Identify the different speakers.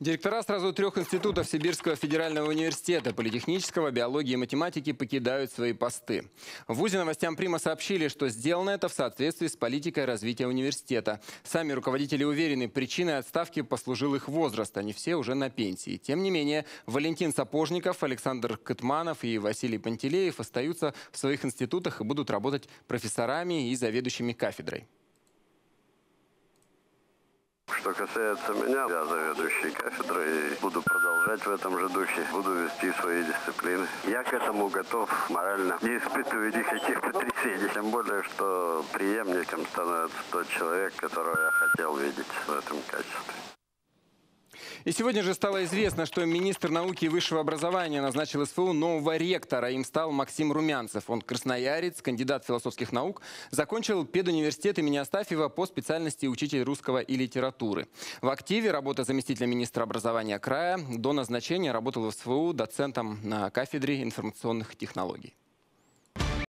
Speaker 1: Директора сразу 3 институтов Сибирского федерального университета политехнического, биологии и математики покидают свои посты. В ВУЗе «Новостям Прима» сообщили, что сделано это в соответствии с политикой развития университета. Сами руководители уверены, причиной отставки послужил их возраст. Они все уже на пенсии. Тем не менее, Валентин Сапожников, Александр Кытманов и Василий Пантелеев остаются в своих институтах и будут работать профессорами и заведующими кафедрой.
Speaker 2: Что касается меня, я заведующий кафедрой и буду продолжать в этом же духе, буду вести свои дисциплины. Я к этому готов морально, не испытываю никаких потрясений. Тем более, что преемником становится тот человек, которого я хотел видеть в этом качестве.
Speaker 1: И сегодня же стало известно, что министр науки и высшего образования назначил СФУ нового ректора. Им стал Максим Румянцев. Он красноярец, кандидат философских наук, закончил педуниверситет имени Астафьева по специальности учитель русского и литературы. В активе работа заместителя министра образования края. До назначения работал в СФУ доцентом на кафедре информационных технологий.